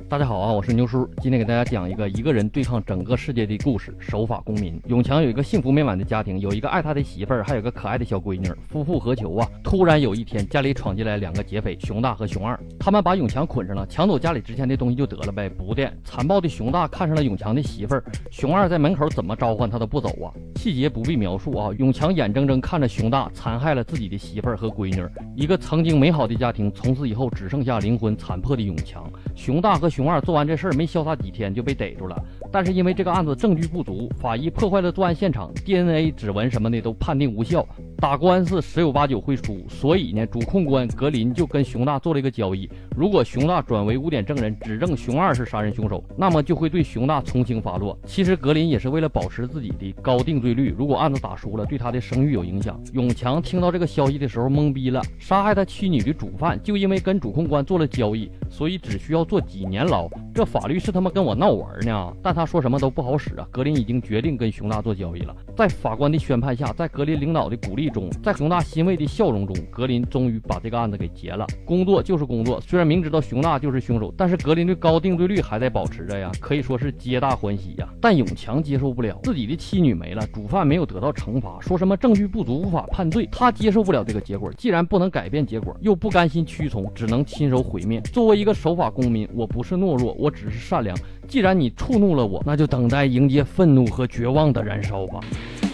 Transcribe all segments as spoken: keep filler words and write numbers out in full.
大家好啊，我是牛叔，今天给大家讲一个一个人对抗整个世界的故事——守法公民。永强有一个幸福美满的家庭，有一个爱他的媳妇儿，还有个可爱的小闺女，夫复何求啊？突然有一天，家里闯进来两个劫匪，熊大和熊二，他们把永强捆上了，抢走家里值钱的东西就得了呗？不的，残暴的熊大看上了永强的媳妇儿，熊二在门口怎么召唤他都不走啊，细节不必描述啊。永强眼睁睁看着熊大残害了自己的媳妇儿和闺女，一个曾经美好的家庭，从此以后只剩下灵魂残破的永强。熊大和熊二做完这事儿没潇洒几天就被逮住了，但是因为这个案子证据不足，法医破坏了作案现场， D N A 指纹什么的都判定无效，打官司十有八九会输。所以呢，主控官格林就跟熊大做了一个交易，如果熊大转为污点证人，指证熊二是杀人凶手，那么就会对熊大从轻发落。其实格林也是为了保持自己的高定罪率，如果案子打输了，对他的声誉有影响。永强听到这个消息的时候懵逼了，杀害他妻女的主犯就因为跟主控官做了交易，所以只需要坐几年牢，这法律是他妈跟我闹玩呢？但他说什么都不好使啊！格林已经决定跟熊大做交易了。在法官的宣判下，在格林领导的鼓励中，在熊大欣慰的笑容中，格林终于把这个案子给结了。工作就是工作，虽然明知道熊大就是凶手，但是格林对高定罪率还在保持着呀，可以说是皆大欢喜呀。但永强接受不了，自己的妻女没了，主犯没有得到惩罚，说什么证据不足无法判罪，他接受不了这个结果。既然不能改变结果，又不甘心屈从，只能亲手毁灭。作为一个守法公民，我不是懦弱，我只是善良。既然你触怒了我，那就等待迎接愤怒和绝望的燃烧吧。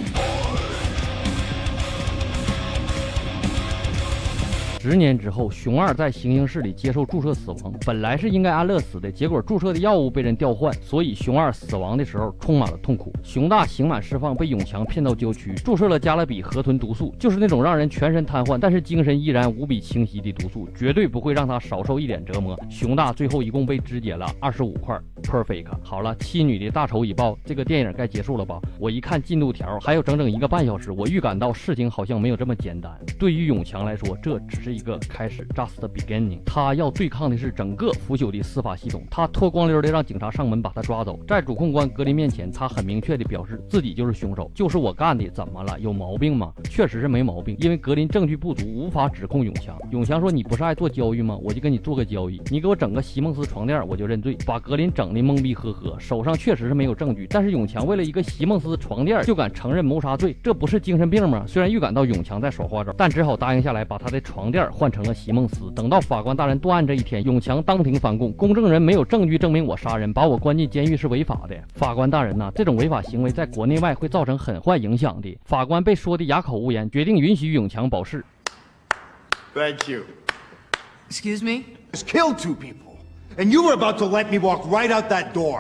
十年之后，熊二在行刑室里接受注射死亡，本来是应该安乐死的，结果注射的药物被人调换，所以熊二死亡的时候充满了痛苦。熊大刑满释放，被永强骗到郊区，注射了加勒比河豚毒素，就是那种让人全身瘫痪，但是精神依然无比清晰的毒素，绝对不会让他少受一点折磨。熊大最后一共被肢解了二十五块 perfect。好了，妻女的大仇已报，这个电影该结束了吧？我一看进度条，还有整整一个半小时，我预感到事情好像没有这么简单。对于永强来说，这只是一个开始 just beginning， 他要对抗的是整个腐朽的司法系统。他脱光溜的让警察上门把他抓走，在主控官格林面前，他很明确的表示自己就是凶手，就是我干的，怎么了？有毛病吗？确实是没毛病，因为格林证据不足，无法指控永强。永强说：“你不是爱做交易吗？我就跟你做个交易，你给我整个席梦思床垫，我就认罪。”把格林整的懵逼呵呵，手上确实是没有证据，但是永强为了一个席梦思床垫就敢承认谋杀罪，这不是精神病吗？虽然预感到永强在耍花招，但只好答应下来，把他的床垫换成了席梦思。等到法官大人断案这一天，永强当庭翻供，公证人没有证据证明我杀人，把我关进监狱是违法的。法官大人呐、啊，这种违法行为在国内外会造成很坏影响的。法官被说的哑口无言，决定允许永强保释。 Thank you. Excuse me? Just killed two people, and you were about to let me walk right out that door.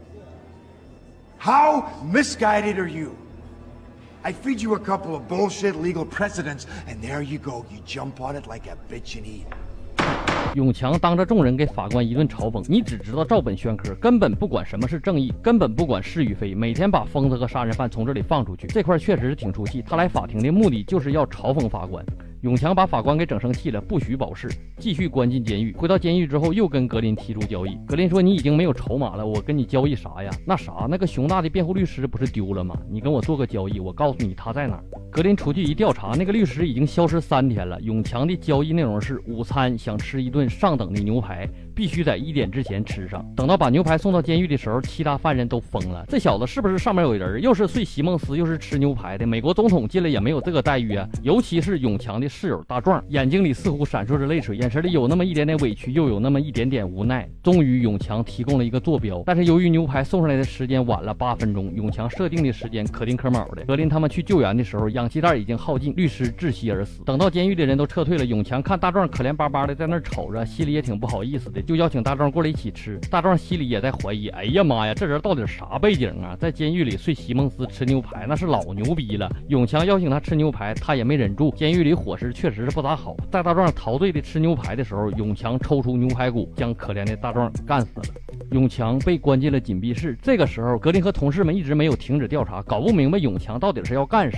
How misguided are you? I feed you a couple of bullshit legal precedents, and there you go. You jump on it like a bitch and eat. 永强当着众人给法官一顿嘲讽：“你只知道照本宣科，根本不管什么是正义，根本不管是与非，每天把疯子和杀人犯从这里放出去。”这块确实是挺出气。他来法庭的目的就是要嘲讽法官。永强把法官给整生气了，不许保释，继续关进监狱。回到监狱之后，又跟格林提出交易。格林说：“你已经没有筹码了，我跟你交易啥呀？那啥，那个熊大的辩护律师不是丢了吗？你跟我做个交易，我告诉你他在哪儿。”格林出去一调查，那个律师已经消失三天了。永强的交易内容是：午餐想吃一顿上等的牛排，必须在一点之前吃上。等到把牛排送到监狱的时候，其他犯人都疯了。这小子是不是上面有人？又是睡席梦思，又是吃牛排的。美国总统进来也没有这个待遇啊！尤其是永强的室友大壮，眼睛里似乎闪烁着泪水，眼神里有那么一点点委屈，又有那么一点点无奈。终于，永强提供了一个坐标，但是由于牛排送上来的时间晚了八分钟，永强设定的时间可丁可卯的。格林他们去救援的时候，氧气袋已经耗尽，律师窒息而死。等到监狱的人都撤退了，永强看大壮可怜巴巴的在那瞅着，心里也挺不好意思的，就邀请大壮过来一起吃。大壮心里也在怀疑：哎呀妈呀，这人到底啥背景啊？在监狱里睡席梦思吃牛排，那是老牛逼了。永强邀请他吃牛排，他也没忍住。监狱里伙食确实是不咋好。在大壮陶醉的吃牛排的时候，永强抽出牛排骨，将可怜的大壮干死了。永强被关进了紧闭室。这个时候，格林和同事们一直没有停止调查，搞不明白永强到底是要干啥。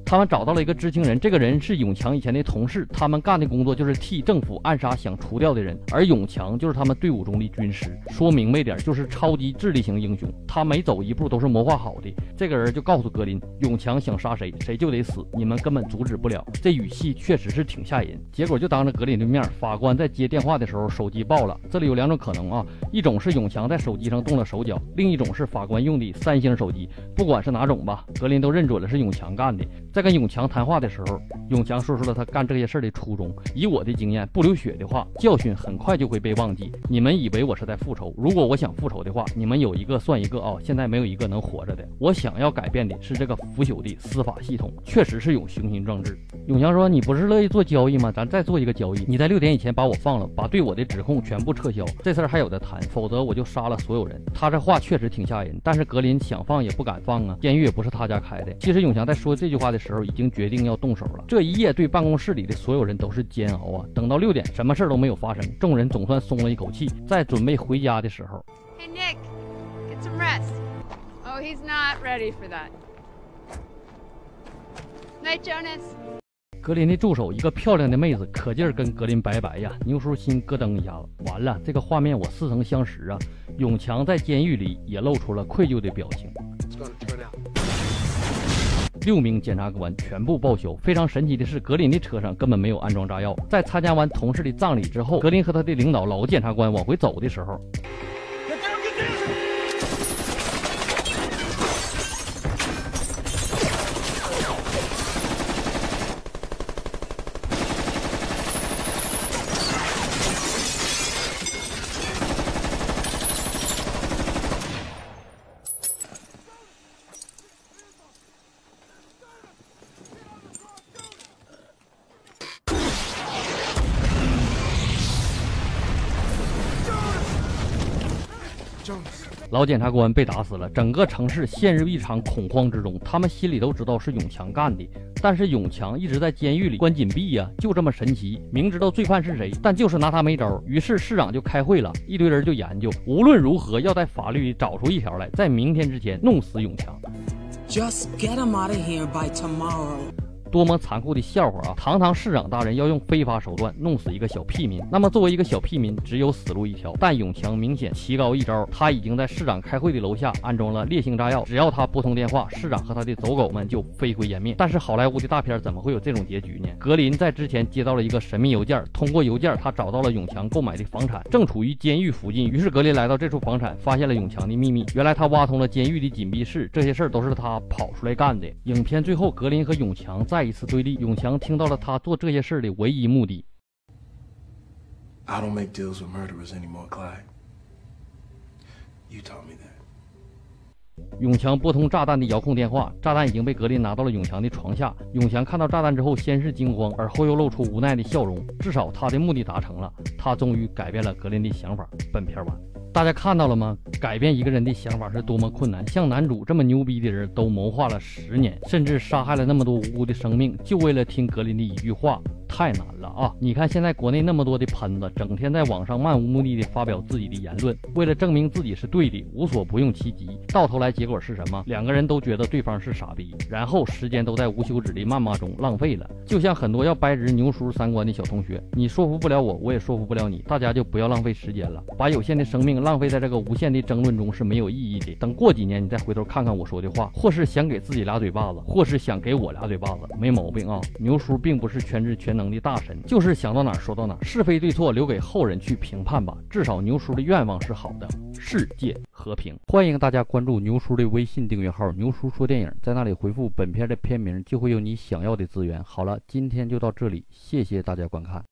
他们找到了一个知情人，这个人是永强以前的同事，他们干的工作就是替政府暗杀想除掉的人，而永强就是他们队伍中的军师。说明白点，就是超级智力型英雄，他每走一步都是谋划好的。这个人就告诉格林，永强想杀谁，谁就得死，你们根本阻止不了。这语气确实是挺吓人。结果就当着格林的面，法官在接电话的时候手机爆了。这里有两种可能啊，一种是永强在手机上动了手脚，另一种是法官用的三星手机。不管是哪种吧，格林都认准了是永强干的。在跟永强谈话的时候，永强说出了他干这些事的初衷。以我的经验，不流血的话，教训很快就会被忘记。你们以为我是在复仇，如果我想复仇的话，你们有一个算一个啊、哦！现在没有一个能活着的。我想要改变的是这个腐朽的司法系统，确实是有雄心壮志。永强说：“你不是乐意做交易吗？咱再做一个交易，你在六点以前把我放了，把对我的指控全部撤销，这事儿还有的谈，否则我就杀了所有人。”他这话确实挺吓人，但是格林想放也不敢放啊，监狱也不是他家开的。其实永强在说这句话的时候，已经决定要动手了。这一夜对办公室里的所有人都是煎熬啊！等到六点，什么事儿都没有发生，众人总算松了一口气。在准备回家的时候 ，Hey Nick, get some rest. Oh, he's not ready for that. Night, Jonas. 格林的助手一个漂亮的妹子，可劲儿跟格林拜拜呀！牛叔心咯噔一下子，完了，这个画面我似曾相识啊！永强在监狱里也露出了愧疚的表情。六名检察官全部报销。非常神奇的是，格林的车上根本没有安装炸药。在参加完同事的葬礼之后，格林和他的领导老检察官往回走的时候，老检察官被打死了，整个城市陷入一场恐慌之中。他们心里都知道是永强干的，但是永强一直在监狱里关紧闭呀、啊，就这么神奇。明知道罪犯是谁，但就是拿他没招。于是市长就开会了，一堆人就研究，无论如何要在法律里找出一条来，在明天之前弄死永强。 Just get him out of here by tomorrow. 多么残酷的笑话啊！堂堂市长大人要用非法手段弄死一个小屁民，那么作为一个小屁民，只有死路一条。但永强明显棋高一招，他已经在市长开会的楼下安装了烈性炸药，只要他拨通电话，市长和他的走狗们就飞灰烟灭。但是好莱坞的大片怎么会有这种结局呢？格林在之前接到了一个神秘邮件，通过邮件他找到了永强购买的房产，正处于监狱附近。于是格林来到这处房产，发现了永强的秘密。原来他挖通了监狱的紧闭室，这些事儿都是他跑出来干的。影片最后，格林和永强再一次对立，永强听到了他做这些事的唯一目的。 I don't make deals with murderers anymore, Clyde. You taught me that. 永强拨通炸弹的遥控电话，炸弹已经被格林拿到了永强的床下。永强看到炸弹之后，先是惊慌，而后又露出无奈的笑容。至少他的目的达成了，他终于改变了格林的想法。本片完，大家看到了吗？改变一个人的想法是多么困难。像男主这么牛逼的人都谋划了十年，甚至杀害了那么多无辜的生命，就为了听格林的一句话。太难了啊！你看现在国内那么多的喷子，整天在网上漫无目的的发表自己的言论，为了证明自己是对的，无所不用其极。到头来结果是什么？两个人都觉得对方是傻逼，然后时间都在无休止的谩骂中浪费了。就像很多要掰直牛叔三观的小同学，你说服不了我，我也说服不了你，大家就不要浪费时间了，把有限的生命浪费在这个无限的争论中是没有意义的。等过几年你再回头看看我说的话，或是想给自己俩嘴巴子，或是想给我俩嘴巴子，没毛病啊！牛叔并不是全知全能的大神，就是想到哪儿说到哪儿，是非对错留给后人去评判吧。至少牛叔的愿望是好的，世界和平。欢迎大家关注牛叔的微信订阅号牛叔说电影，在那里回复本片的片名，就会有你想要的资源。好了，今天就到这里，谢谢大家观看。